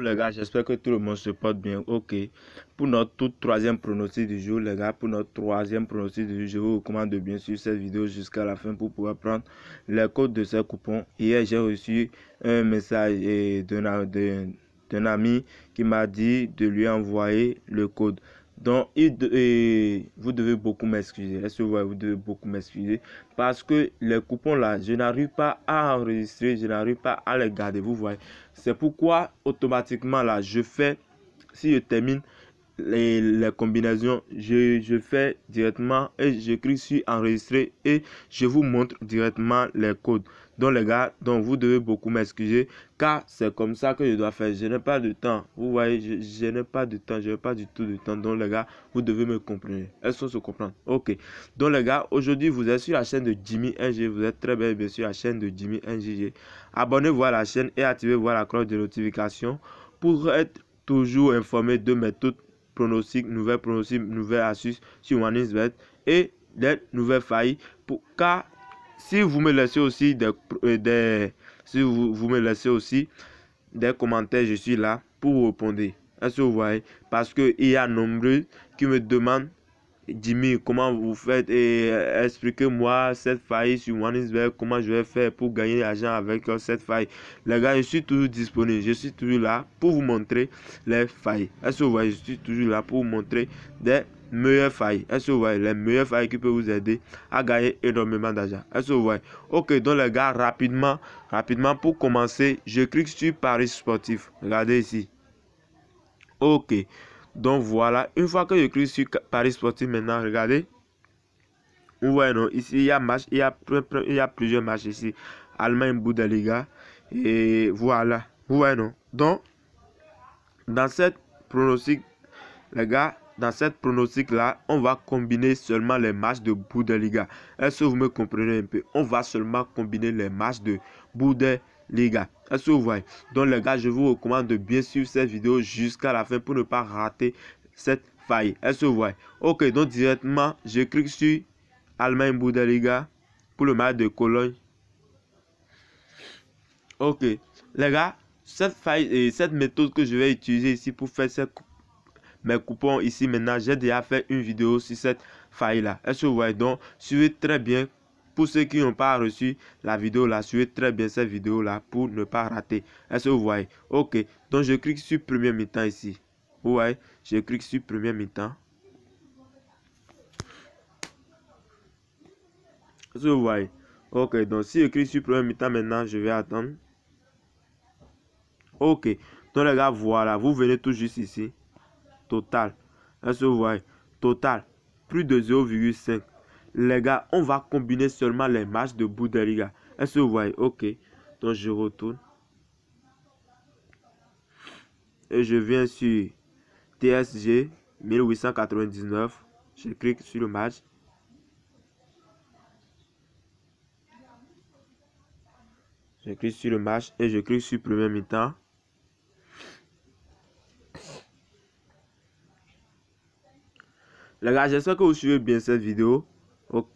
les gars, j'espère que tout le monde se porte bien. Ok, pour notre tout troisième pronostic du jour, les gars, pour notre troisième pronostic du jour, je vous recommande de bien suivre cette vidéo jusqu'à la fin pour pouvoir prendre les codes de ces coupons. Hier, j'ai reçu un message d'un ami qui m'a dit de lui envoyer le code. Donc, vous devez beaucoup m'excuser. Est-ce que vous devez beaucoup m'excuser? Parce que les coupons là, je n'arrive pas à enregistrer, je n'arrive pas à les garder. Vous voyez. C'est pourquoi, automatiquement là, je fais, si je termine les combinaisons, je fais directement et je clique sur enregistrer et je vous montre directement les codes. Donc les gars, donc vous devez beaucoup m'excuser car c'est comme ça que je dois faire. Je n'ai pas de temps. Vous voyez, je n'ai pas de temps, je n'ai pas du tout de temps. Donc les gars, vous devez me comprendre. Est-ce qu'on se comprend? Ok. Donc les gars, aujourd'hui vous êtes sur la chaîne de Jimmy NG. Vous êtes très bien sur la chaîne de Jimmy NG. Abonnez-vous à la chaîne et activez-vous la cloche de notification pour être toujours informé de mes toutes pronostics, nouvelles astuces sur OneXBet et des nouvelles failles. Car si vous me laissez aussi vous me laissez aussi des commentaires, je suis là pour vous répondre. Est-ce que vous voyez? Parce que il y a nombreux qui me demandent, Jimmy, comment vous faites et expliquez-moi cette faille sur OneXBet, comment je vais faire pour gagner l'argent avec cette faille. Les gars, je suis toujours disponible, je suis toujours là pour vous montrer les failles. Est-ce que vous voyez? Je suis toujours là pour vous montrer des meilleures failles. Est-ce que vous voyez? Les meilleures failles qui peuvent vous aider à gagner énormément d'argent. Est-ce que vous voyez? Ok, donc les gars, rapidement pour commencer, je clique sur Paris sportif. Regardez ici. Ok. Donc voilà, une fois que je clique sur Paris sportif maintenant, regardez. Vous voyez non, ici il y a match, il y a plusieurs matchs ici. Allemagne Bundesliga et voilà. Vous voyez non. Donc dans cette pronostic, les gars, dans cette pronostic là, on va combiner seulement les matchs de Bundesliga. Est-ce que vous me comprenez un peu? On va seulement combiner les matchs de Bundesliga. Est-ce que vous voyez? Donc les gars, je vous recommande de bien suivre cette vidéo jusqu'à la fin pour ne pas rater cette faille. Est-ce que vous voyez? Ok, donc directement, je clique sur Allemagne Bundesliga pour le match de Cologne. Ok, les gars, cette faille et cette méthode que je vais utiliser ici pour faire mes coupons ici maintenant, j'ai déjà fait une vidéo sur cette faille là. Est-ce que vous voyez? Donc suivez très bien. Pour ceux qui n'ont pas reçu la vidéo là, suivez très bien cette vidéo là pour ne pas rater. Est-ce que vous voyez? Ok, donc je clique sur premier mi-temps ici. Vous voyez? Je clique sur premier mi-temps. Est-ce que vous voyez? Ok, donc si je clique sur premier mi-temps maintenant, je vais attendre. Ok, donc les gars, voilà, vous venez tout juste ici. Total. Est-ce que vous voyez? Total. Plus de 0,5. Les gars, on va combiner seulement les matchs de Bundesliga. Est-ce que vous voyez? Ok. Donc je retourne. Et je viens sur TSG 1899. Je clique sur le match. Je clique sur le match et je clique sur premier mi-temps. Les gars, j'espère que vous suivez bien cette vidéo. Ok.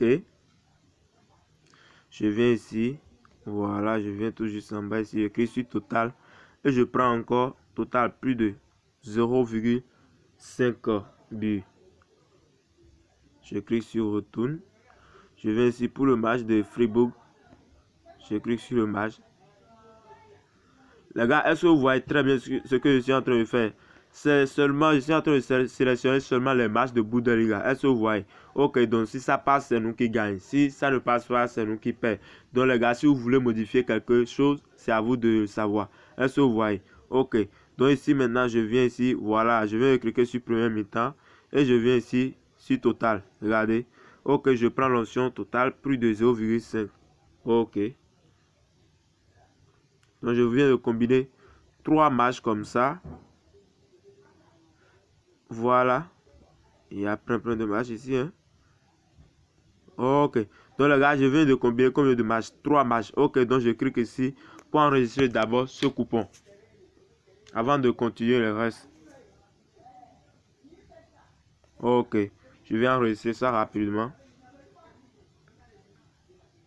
Je viens ici. Voilà, je viens tout juste en bas ici. Je clique sur total. Et je prends encore total plus de 0,5 buts. Je clique sur retourne. Je viens ici pour le match de Fribourg. Je clique sur le match. Les gars, est-ce que vous voyez très bien ce que je suis en train de faire? C'est seulement, je suis en train de sélectionner seulement les matchs de Bundesliga. Est-ce que vous voyez? Ok, donc si ça passe, c'est nous qui gagnons. Si ça ne passe pas, c'est nous qui perdons. Donc les gars, si vous voulez modifier quelque chose, c'est à vous de le savoir. Est-ce que vous voyez? Ok, donc ici maintenant, je viens ici, voilà, je vais cliquer sur premier mi-temps. Et je viens ici sur total. Regardez. Ok, je prends l'option total, plus de 0,5. Ok. Donc je viens de combiner 3 matchs comme ça. Voilà. Il y a plein de matchs ici. Hein. Ok. Donc les gars, je viens de combiner combien de matchs? 3 matchs. Ok, donc je clique ici pour enregistrer d'abord ce coupon. Avant de continuer le reste. Ok. Je vais enregistrer ça rapidement.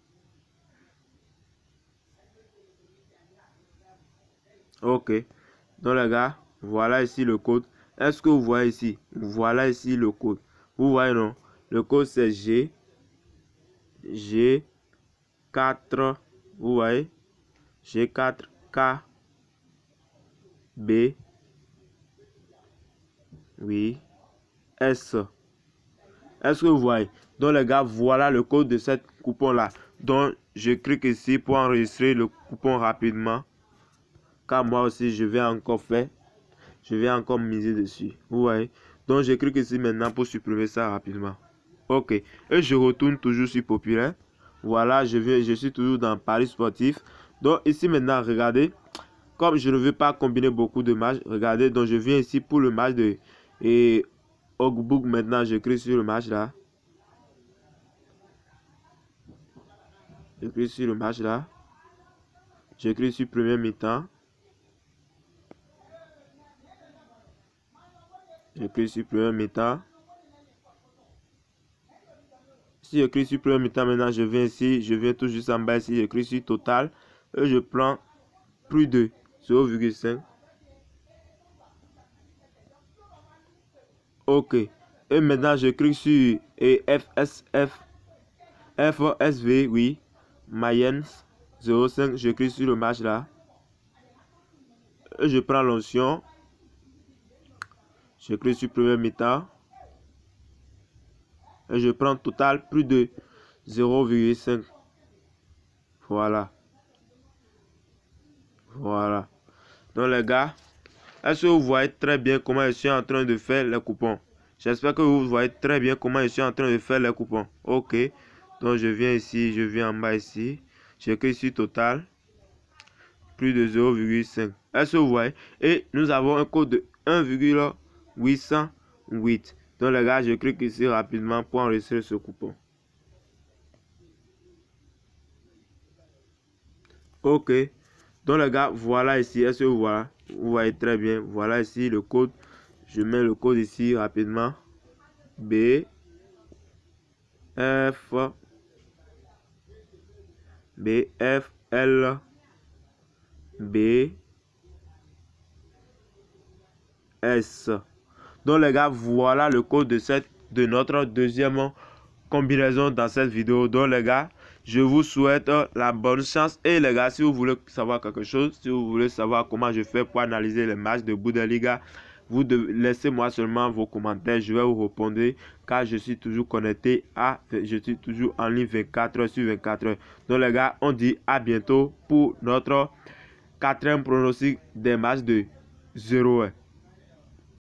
Ok. Donc les gars, voilà ici le code. Est-ce que vous voyez ici? Voilà ici le code. Vous voyez non? Le code c'est G4. Vous voyez? G4K B oui S. Est-ce que vous voyez? Donc les gars, voilà le code de cette coupon là. Donc je clique ici pour enregistrer le coupon rapidement. Car moi aussi je vais encore miser dessus. Vous voyez? Donc je clique ici maintenant pour supprimer ça rapidement. Ok. Et je retourne toujours sur populaire. Voilà, je suis toujours dans Paris sportif. Donc ici maintenant, regardez. Comme je ne veux pas combiner beaucoup de matchs, regardez, donc je viens ici pour le match de Ogbook. Maintenant, je clique sur le match là. Je clique sur le match là. Je clique sur premier mi-temps. Je clique sur premier mi-temps. Si je clique sur premier mi-temps, maintenant je viens ici, je viens tout juste en bas ici, je clique sur total et je prends plus de 0,5. Ok. Et maintenant je clique sur FSV, oui. Mayenne 0,5. Je clique sur le match là. Et je prends l'option. Je clique sur premier mi-temps. Et je prends total plus de 0,5. Voilà. Voilà. Donc les gars, est-ce que vous voyez très bien comment je suis en train de faire les coupons? J'espère que vous voyez très bien comment je suis en train de faire les coupons. Ok. Donc je viens ici, je viens en bas ici. Je clique sur total. Plus de 0,5. Est-ce que vous voyez? Et nous avons un code de 1,808. Donc les gars, je clique ici rapidement pour enregistrer ce coupon. Ok. Donc les gars, voilà ici. Est-ce que vous voyez très bien? Voilà ici le code. Je mets le code ici rapidement. B F L B S. Donc les gars, voilà le code de notre deuxième combinaison dans cette vidéo. Donc les gars, je vous souhaite la bonne chance. Et les gars, si vous voulez savoir quelque chose, si vous voulez savoir comment je fais pour analyser les matchs de Bundesliga, vous laissez-moi seulement vos commentaires, je vais vous répondre car je suis toujours connecté je suis toujours en ligne 24 heures sur 24 heures. Donc les gars, on dit à bientôt pour notre 4e pronostic des matchs de 0.